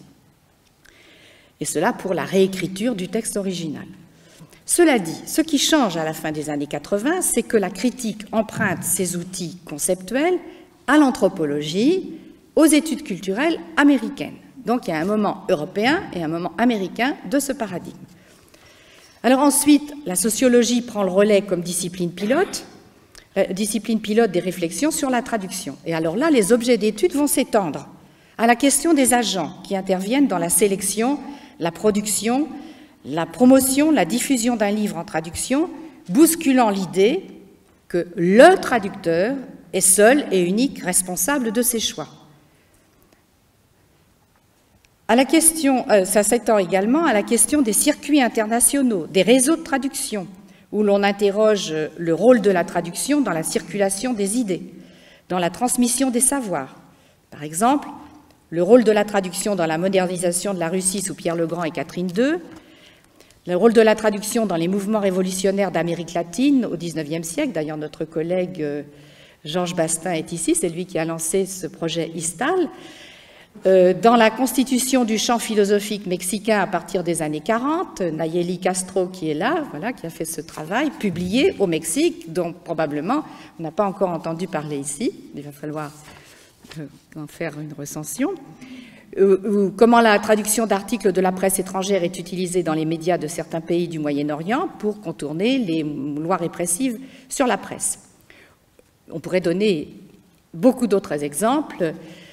Et cela pour la réécriture du texte original. Cela dit, ce qui change à la fin des années quatre-vingt, c'est que la critique emprunte ses outils conceptuels à l'anthropologie, aux études culturelles américaines. Donc il y a un moment européen et un moment américain de ce paradigme. Alors ensuite, la sociologie prend le relais comme discipline pilote, euh, discipline pilote des réflexions sur la traduction. Et alors là, les objets d'étude vont s'étendre à la question des agents qui interviennent dans la sélection, la production, la promotion, la diffusion d'un livre en traduction, bousculant l'idée que le traducteur est seul et unique responsable de ses choix. À la question, euh, ça s'étend également à la question des circuits internationaux, des réseaux de traduction, où l'on interroge le rôle de la traduction dans la circulation des idées, dans la transmission des savoirs. Par exemple, le rôle de la traduction dans la modernisation de la Russie sous Pierre le Grand et Catherine deux, le rôle de la traduction dans les mouvements révolutionnaires d'Amérique latine au dix-neuvième siècle. D'ailleurs, notre collègue euh, Georges Bastin est ici, c'est lui qui a lancé ce projet ISTAL. Euh, dans la constitution du champ philosophique mexicain à partir des années quarante, Nayeli Castro, qui est là, voilà, qui a fait ce travail, publié au Mexique, dont probablement on n'a pas encore entendu parler ici. Il va falloir euh, en faire une recension. Euh, comment la traduction d'articles de la presse étrangère est utilisée dans les médias de certains pays du Moyen-Orient pour contourner les lois répressives sur la presse. On pourrait donner beaucoup d'autres exemples,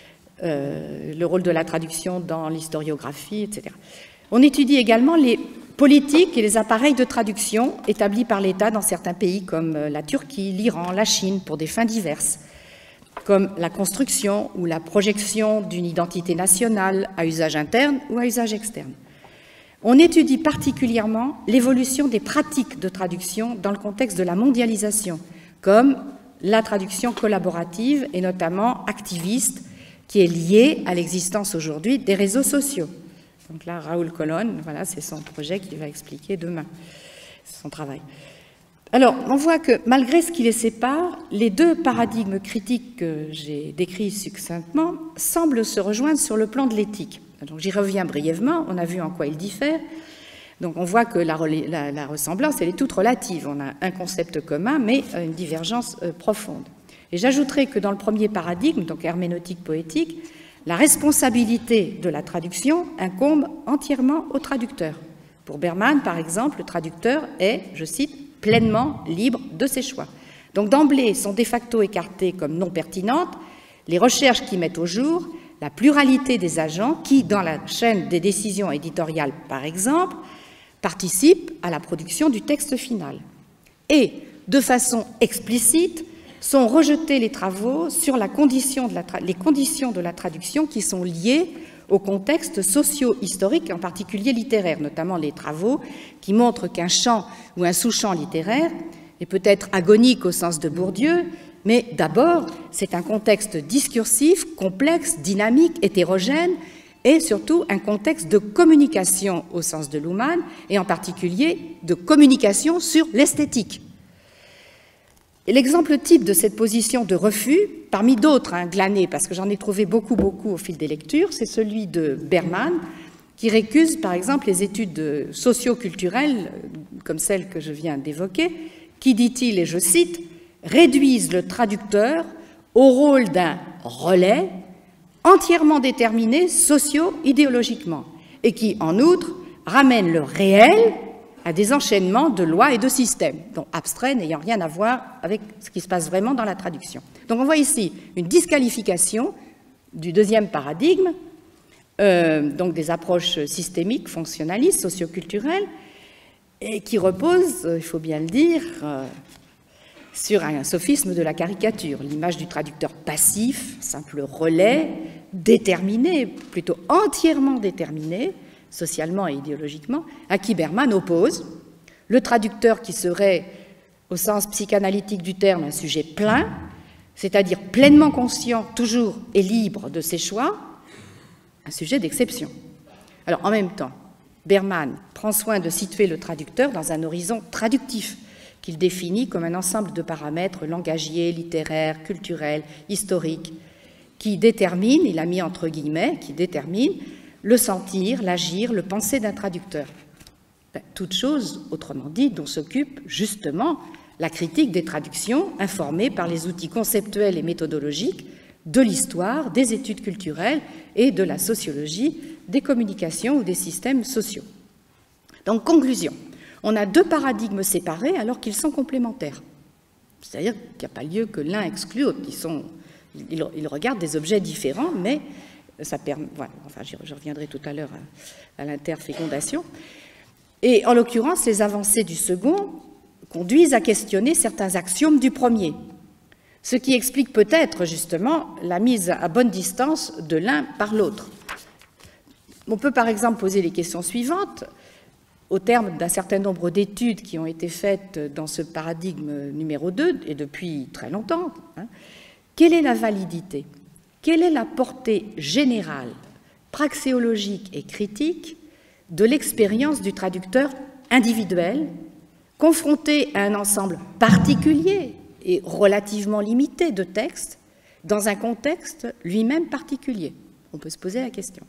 euh, le rôle de la traduction dans l'historiographie, et cetera. On étudie également les politiques et les appareils de traduction établis par l'État dans certains pays comme la Turquie, l'Iran, la Chine, pour des fins diverses, comme la construction ou la projection d'une identité nationale à usage interne ou à usage externe. On étudie particulièrement l'évolution des pratiques de traduction dans le contexte de la mondialisation, comme la traduction collaborative et notamment activiste, qui est liée à l'existence aujourd'hui des réseaux sociaux. Donc là, Raoul Colonne, voilà, c'est son projet qui va expliquer demain son travail. Alors, on voit que malgré ce qui les sépare, les deux paradigmes critiques que j'ai décrits succinctement semblent se rejoindre sur le plan de l'éthique. Donc, j'y reviens brièvement, on a vu en quoi ils diffèrent. Donc, on voit que la, la, la ressemblance, elle est toute relative. On a un concept commun, mais une divergence euh, profonde. Et j'ajouterai que dans le premier paradigme, donc herméneutique poétique, la responsabilité de la traduction incombe entièrement au traducteur. Pour Berman, par exemple, le traducteur est, je cite, pleinement libre de ses choix. Donc d'emblée sont de facto écartées comme non pertinentes les recherches qui mettent au jour la pluralité des agents qui, dans la chaîne des décisions éditoriales par exemple, participent à la production du texte final. Et, de façon explicite, sont rejetés les travaux sur la condition de la les conditions de la traduction qui sont liées au contexte socio-historique, en particulier littéraire, notamment les travaux qui montrent qu'un champ ou un sous-champ littéraire est peut-être agonique au sens de Bourdieu, mais d'abord, c'est un contexte discursif, complexe, dynamique, hétérogène, et surtout un contexte de communication au sens de Luhmann, et en particulier de communication sur l'esthétique. L'exemple type de cette position de refus, parmi d'autres hein, glanés, parce que j'en ai trouvé beaucoup, beaucoup au fil des lectures, c'est celui de Berman, qui récuse par exemple les études socio-culturelles, comme celles que je viens d'évoquer, qui, dit-il, et je cite, « réduisent le traducteur au rôle d'un relais entièrement déterminé socio-idéologiquement, et qui, en outre, ramènent le réel à des enchaînements de lois et de systèmes, donc abstraits n'ayant rien à voir avec ce qui se passe vraiment dans la traduction. » Donc on voit ici une disqualification du deuxième paradigme, euh, donc des approches systémiques, fonctionnalistes, socioculturelles, et qui repose, il faut bien le dire, euh, sur un sophisme de la caricature, l'image du traducteur passif, simple relais, déterminé, plutôt entièrement déterminé, socialement et idéologiquement, à qui Berman oppose le traducteur qui serait, au sens psychanalytique du terme, un sujet plein, c'est-à-dire pleinement conscient, toujours et libre de ses choix, un sujet d'exception. Alors, en même temps, Berman prend soin de situer le traducteur dans un horizon traductif, qu'il définit comme un ensemble de paramètres langagiers, littéraires, culturels, historiques, qui déterminent, il a mis entre guillemets, qui déterminent le sentir, l'agir, le penser d'un traducteur. Ben, toute chose, autrement dit, dont s'occupe justement la critique des traductions, informée par les outils conceptuels et méthodologiques de l'histoire, des études culturelles et de la sociologie, des communications ou des systèmes sociaux. Donc, conclusion. On a deux paradigmes séparés alors qu'ils sont complémentaires. C'est-à-dire qu'il n'y a pas lieu que l'un exclue l'autre. Ils, sont, ils, ils regardent des objets différents, mais ça permet... Voilà, enfin, je reviendrai tout à l'heure à, à l'interfécondation. Et en l'occurrence, les avancées du second conduisent à questionner certains axiomes du premier, ce qui explique peut-être justement la mise à bonne distance de l'un par l'autre. On peut par exemple poser les questions suivantes. Au terme d'un certain nombre d'études qui ont été faites dans ce paradigme numéro deux, et depuis très longtemps, hein, quelle est la validité, quelle est la portée générale, praxéologique et critique de l'expérience du traducteur individuel, confronté à un ensemble particulier et relativement limité de textes, dans un contexte lui-même particulier? On peut se poser la question.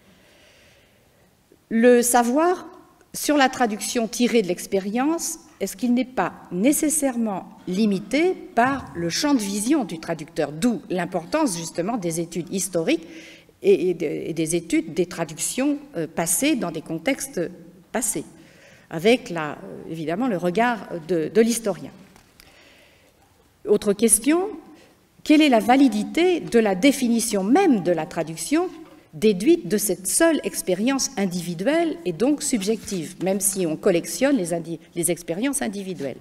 Le savoir sur la traduction tirée de l'expérience, est-ce qu'il n'est pas nécessairement limité par le champ de vision du traducteur, d'où l'importance justement des études historiques et des études des traductions passées dans des contextes passés, avec la, évidemment le regard de, de l'historien. Autre question, quelle est la validité de la définition même de la traduction déduite de cette seule expérience individuelle et donc subjective, même si on collectionne les, indi- les expériences individuelles.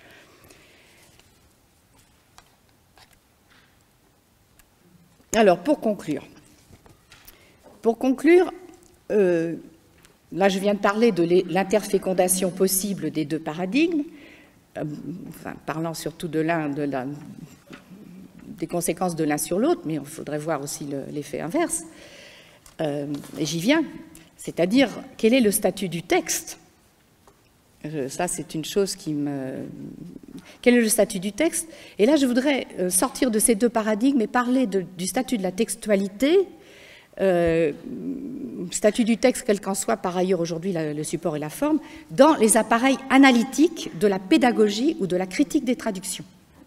Alors, pour conclure, pour conclure, euh, là je viens de parler de l'interfécondation possible des deux paradigmes, euh, enfin, parlant surtout de l'un, de la, des conséquences de l'un sur l'autre, mais il faudrait voir aussi l'effet inverse. Euh, et j'y viens, c'est-à-dire quel est le statut du texte. Je, ça, c'est une chose qui me... Quel est le statut du texte? Et là, je voudrais sortir de ces deux paradigmes et parler de, du statut de la textualité, euh, statut du texte, quel qu'en soit par ailleurs aujourd'hui le support et la forme, dans les appareils analytiques de la pédagogie ou de la critique des traductions.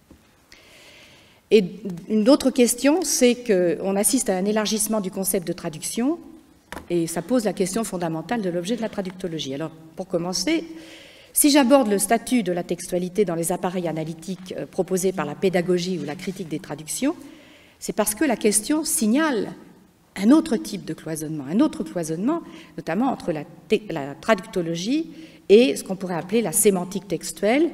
Et une autre question, c'est qu'on assiste à un élargissement du concept de traduction, et ça pose la question fondamentale de l'objet de la traductologie. Alors, pour commencer, si j'aborde le statut de la textualité dans les appareils analytiques proposés par la pédagogie ou la critique des traductions, c'est parce que la question signale un autre type de cloisonnement, un autre cloisonnement, notamment entre la, la traductologie et ce qu'on pourrait appeler la sémantique textuelle,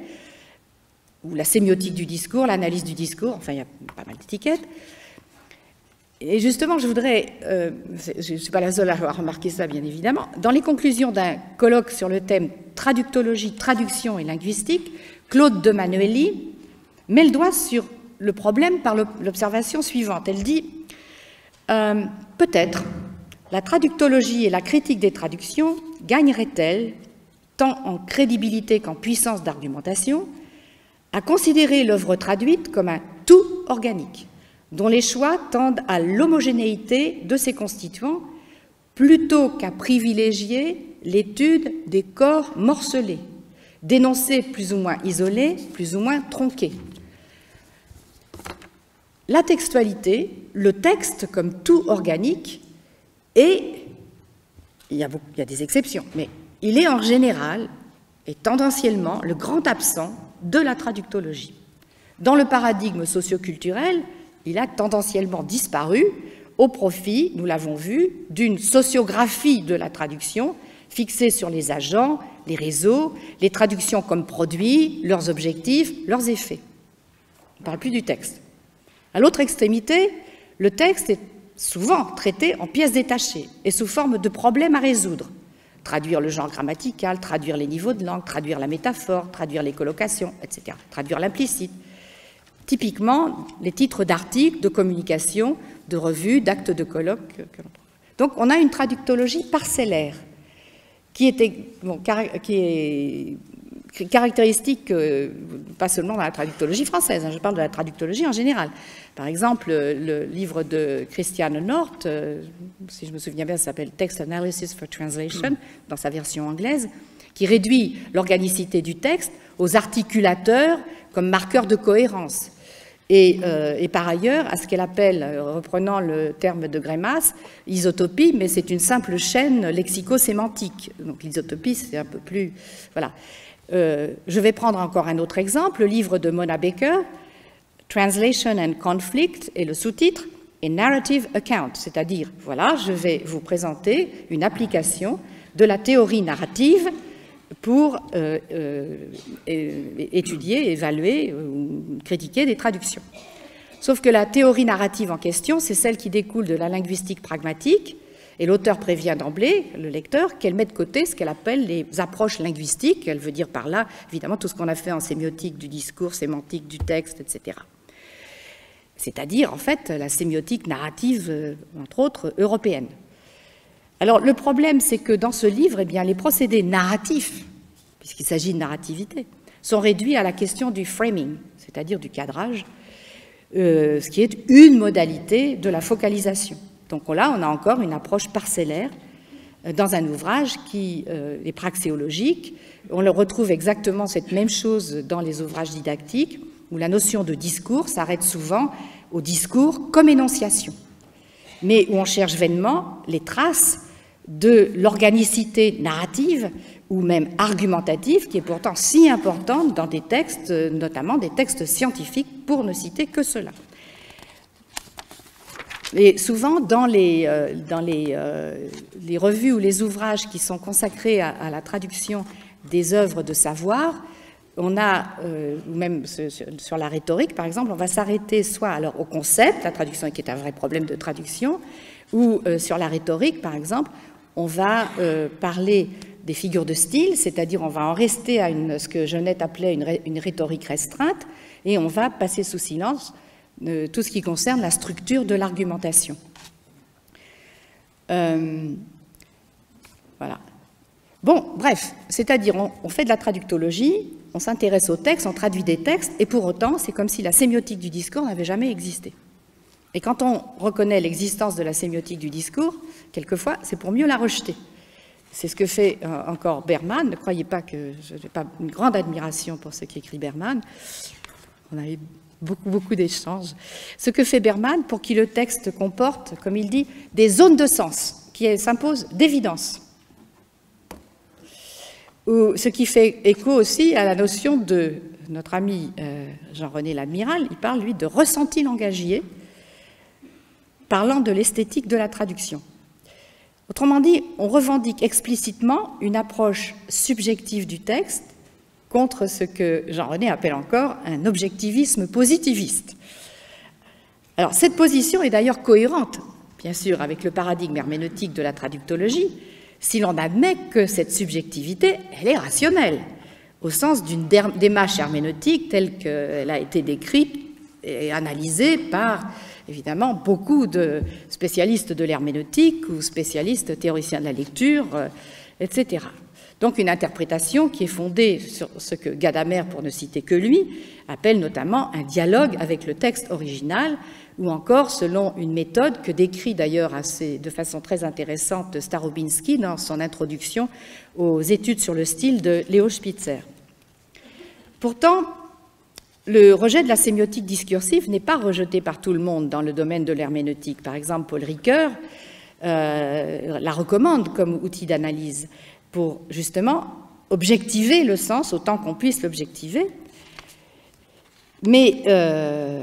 ou la sémiotique du discours, l'analyse du discours, enfin il y a pas mal d'étiquettes. Et justement, je voudrais, euh, je ne suis pas la seule à avoir remarqué ça, bien évidemment, dans les conclusions d'un colloque sur le thème traductologie, traduction et linguistique, Claude de Manueli met le doigt sur le problème par l'observation suivante. Elle dit euh, « Peut-être la traductologie et la critique des traductions gagneraient-elles, tant en crédibilité qu'en puissance d'argumentation, à considérer l'œuvre traduite comme un tout organique, dont les choix tendent à l'homogénéité de ses constituants, plutôt qu'à privilégier l'étude des corps morcelés, d'énoncés plus ou moins isolés, plus ou moins tronqués. La textualité, le texte comme tout organique, est, il y a, beaucoup, il y a des exceptions, mais il est en général et tendanciellement le grand absent de la traductologie. Dans le paradigme socioculturel, il a tendanciellement disparu au profit, nous l'avons vu, d'une sociographie de la traduction fixée sur les agents, les réseaux, les traductions comme produits, leurs objectifs, leurs effets. On ne parle plus du texte. À l'autre extrémité, le texte est souvent traité en pièces détachées et sous forme de problèmes à résoudre. Traduire le genre grammatical, traduire les niveaux de langue, traduire la métaphore, traduire les collocations, et cetera. Traduire l'implicite. Typiquement, les titres d'articles, de communication, de revues, d'actes de colloques. Donc, on a une traductologie parcellaire qui, était, bon, qui est caractéristique, euh, pas seulement dans la traductologie française, hein, je parle de la traductologie en général. Par exemple, le livre de Christiane North, euh, si je me souviens bien, ça s'appelle Text Analysis for Translation, dans sa version anglaise, qui réduit l'organicité du texte aux articulateurs comme marqueurs de cohérence. Et, euh, et par ailleurs, à ce qu'elle appelle, reprenant le terme de Greimas, isotopie, mais c'est une simple chaîne lexico-sémantique. Donc l'isotopie, c'est un peu plus... Voilà. Euh, je vais prendre encore un autre exemple, le livre de Mona Baker, Translation and Conflict, et le sous-titre est Narrative Account, c'est-à-dire, voilà, je vais vous présenter une application de la théorie narrative pour euh, euh, étudier, évaluer ou critiquer des traductions. Sauf que la théorie narrative en question, c'est celle qui découle de la linguistique pragmatique, et l'auteur prévient d'emblée le lecteur qu'elle met de côté ce qu'elle appelle les approches linguistiques. Elle veut dire par là, évidemment, tout ce qu'on a fait en sémiotique du discours, sémantique du texte, et cetera. C'est-à-dire, en fait, la sémiotique narrative, entre autres, européenne. Alors, le problème, c'est que dans ce livre, eh bien, les procédés narratifs, puisqu'il s'agit de narrativité, sont réduits à la question du framing, c'est-à-dire du cadrage, euh, ce qui est une modalité de la focalisation. Donc là, on a encore une approche parcellaire dans un ouvrage qui euh, est praxéologique. On le retrouve exactement cette même chose dans les ouvrages didactiques, où la notion de discours s'arrête souvent au discours comme énonciation, mais où on cherche vainement les traces de l'organicité narrative ou même argumentative, qui est pourtant si importante dans des textes, notamment des textes scientifiques, pour ne citer que cela. Et souvent, dans les, euh, dans les, euh, les revues ou les ouvrages qui sont consacrés à, à la traduction des œuvres de savoir, on a, euh, ou même sur, sur la rhétorique, par exemple, on va s'arrêter soit alors au concept, la traduction qui est un vrai problème de traduction, ou euh, sur la rhétorique, par exemple, on va euh, parler des figures de style, c'est-à-dire on va en rester à une, ce que Genette appelait une, ré, une rhétorique restreinte, et on va passer sous silence euh, tout ce qui concerne la structure de l'argumentation. Euh, voilà. Bon, bref, c'est-à-dire on, on fait de la traductologie, on s'intéresse aux textes, on traduit des textes, et pour autant, c'est comme si la sémiotique du discours n'avait jamais existé. Et quand on reconnaît l'existence de la sémiotique du discours, quelquefois, c'est pour mieux la rejeter. C'est ce que fait euh, encore Berman. Ne croyez pas que je n'ai pas une grande admiration pour ce qu'écrit Berman. On a eu beaucoup, beaucoup d'échanges. Ce que fait Berman pour qui le texte comporte, comme il dit, des zones de sens qui s'imposent d'évidence. Ou ce qui fait écho aussi à la notion de notre ami euh, Jean-René Ladmiral. Il parle, lui, de ressenti langagier, parlant de l'esthétique de la traduction. Autrement dit, on revendique explicitement une approche subjective du texte contre ce que Jean-René appelle encore un objectivisme positiviste. Alors, cette position est d'ailleurs cohérente, bien sûr, avec le paradigme herméneutique de la traductologie, si l'on admet que cette subjectivité, elle est rationnelle, au sens d'une démarche herméneutique telle qu'elle a été décrite et analysée par, évidemment, beaucoup de spécialistes de l'herméneutique ou spécialistes théoriciens de la lecture, et cetera. Donc une interprétation qui est fondée sur ce que Gadamer, pour ne citer que lui, appelle notamment un dialogue avec le texte original, ou encore selon une méthode que décrit d'ailleurs assez, de façon très intéressante Starobinski dans son introduction aux études sur le style de Léo Spitzer. Pourtant, le rejet de la sémiotique discursive n'est pas rejeté par tout le monde dans le domaine de l'herméneutique. Par exemple, Paul Ricoeur euh, la recommande comme outil d'analyse pour justement objectiver le sens autant qu'on puisse l'objectiver. Mais euh,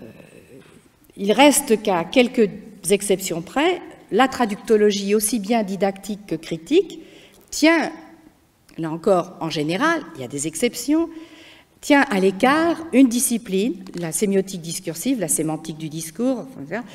il reste qu'à quelques exceptions près, la traductologie, aussi bien didactique que critique, tient, là encore en général, il y a des exceptions, tient à l'écart une discipline, la sémiotique discursive, la sémantique du discours,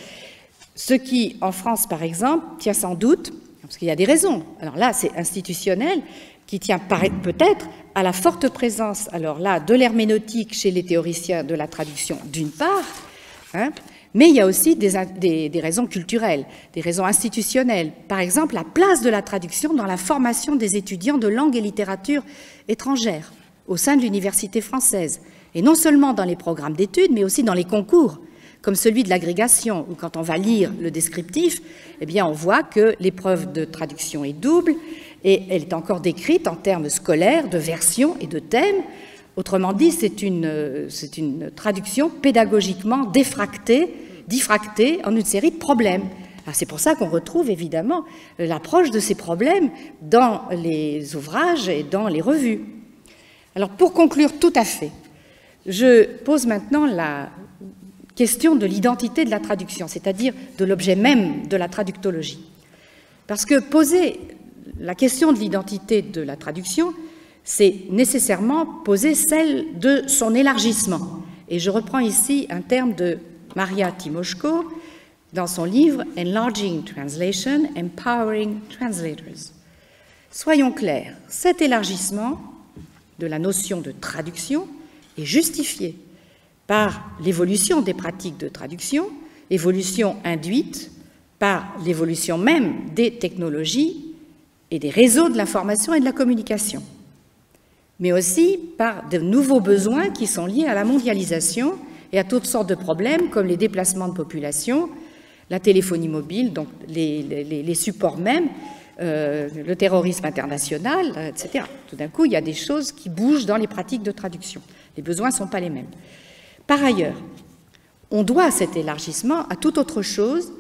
ce qui, en France par exemple, tient sans doute, parce qu'il y a des raisons, alors là c'est institutionnel, qui tient peut-être à la forte présence, alors là, de l'herméneutique chez les théoriciens de la traduction d'une part, hein, mais il y a aussi des, des, des raisons culturelles, des raisons institutionnelles. Par exemple, la place de la traduction dans la formation des étudiants de langue et littérature étrangères au sein de l'université française, et non seulement dans les programmes d'études, mais aussi dans les concours, comme celui de l'agrégation, où quand on va lire le descriptif, eh bien on voit que l'épreuve de traduction est double, et elle est encore décrite en termes scolaires, de versions et de thèmes. Autrement dit, c'est une, c'est une traduction pédagogiquement défractée, diffractée en une série de problèmes. C'est pour ça qu'on retrouve évidemment l'approche de ces problèmes dans les ouvrages et dans les revues. Alors pour conclure tout à fait, je pose maintenant la question de l'identité de la traduction, c'est-à-dire de l'objet même de la traductologie. Parce que poser la question de l'identité de la traduction, c'est nécessairement poser celle de son élargissement. Et je reprends ici un terme de Maria Timoshko dans son livre « Enlarging Translation, Empowering Translators ». Soyons clairs, cet élargissement de la notion de traduction est justifié par l'évolution des pratiques de traduction, évolution induite par l'évolution même des technologies et des réseaux de l'information et de la communication, mais aussi par de nouveaux besoins qui sont liés à la mondialisation et à toutes sortes de problèmes comme les déplacements de population, la téléphonie mobile, donc les, les, les supports mêmes, euh, le terrorisme international, et cetera. Tout d'un coup, il y a des choses qui bougent dans les pratiques de traduction. Les besoins ne sont pas les mêmes. Par ailleurs, on doit cet élargissement à toute autre chose,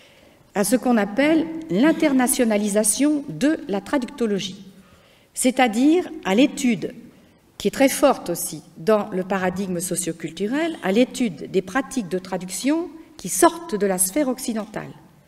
à ce qu'on appelle l'internationalisation de la traductologie, c'est-à-dire à l'étude, qui est très forte aussi dans le paradigme socioculturel, à l'étude des pratiques de traduction qui sortent de la sphère occidentale.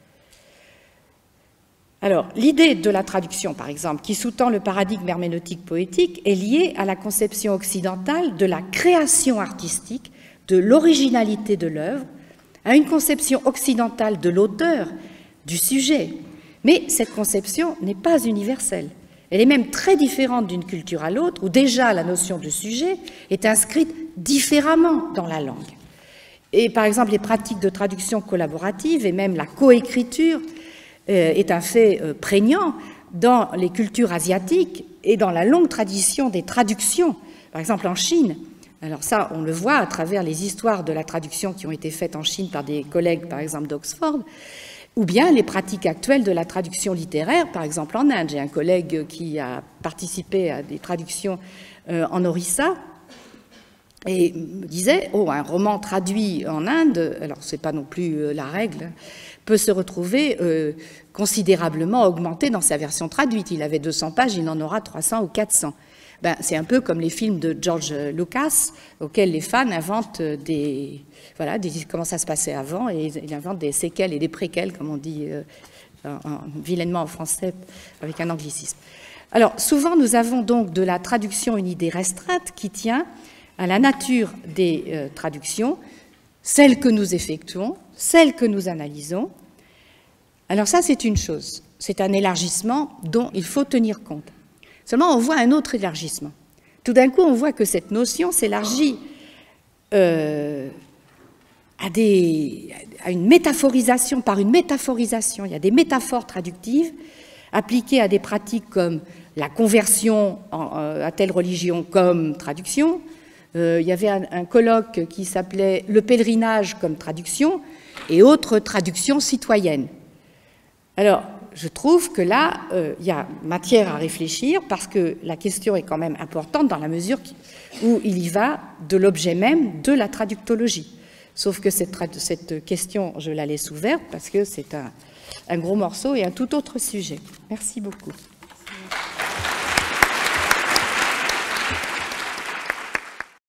Alors, l'idée de la traduction, par exemple, qui sous-tend le paradigme herméneutique poétique, est liée à la conception occidentale de la création artistique, de l'originalité de l'œuvre, à une conception occidentale de l'auteur, du sujet. Mais cette conception n'est pas universelle. Elle est même très différente d'une culture à l'autre, où déjà la notion de sujet est inscrite différemment dans la langue. Et par exemple, les pratiques de traduction collaborative et même la coécriture euh, est un fait euh, prégnant dans les cultures asiatiques et dans la longue tradition des traductions. Par exemple, en Chine, alors ça, on le voit à travers les histoires de la traduction qui ont été faites en Chine par des collègues, par exemple, d'Oxford, ou bien les pratiques actuelles de la traduction littéraire, par exemple en Inde. J'ai un collègue qui a participé à des traductions euh, en Orissa et me disait, oh, un roman traduit en Inde, alors c'est pas non plus euh, la règle, peut se retrouver euh, considérablement augmenté dans sa version traduite. Il avait deux cents pages, il en aura trois cents ou quatre cents. Ben, c'est un peu comme les films de George Lucas, auxquels les fans inventent des... Voilà, des, comment ça se passait avant, et ils inventent des séquelles et des préquels, comme on dit euh, en, vilainement en français, avec un anglicisme. Alors, souvent, nous avons donc de la traduction une idée restreinte qui tient à la nature des euh, traductions, celle que nous effectuons, celle que nous analysons. Alors ça, c'est une chose. C'est un élargissement dont il faut tenir compte. Seulement, on voit un autre élargissement. Tout d'un coup, on voit que cette notion s'élargit euh, à, des, à une métaphorisation, par une métaphorisation. Il y a des métaphores traductives appliquées à des pratiques comme la conversion en, à telle religion comme traduction. Euh, il y avait un, un colloque qui s'appelait « Le pèlerinage comme traduction » et autres traductions citoyennes. Alors, je trouve que là, euh, il y a matière à réfléchir parce que la question est quand même importante dans la mesure où il y va de l'objet même de la traductologie. Sauf que cette, cette question, je la laisse ouverte parce que c'est un, un gros morceau et un tout autre sujet. Merci beaucoup.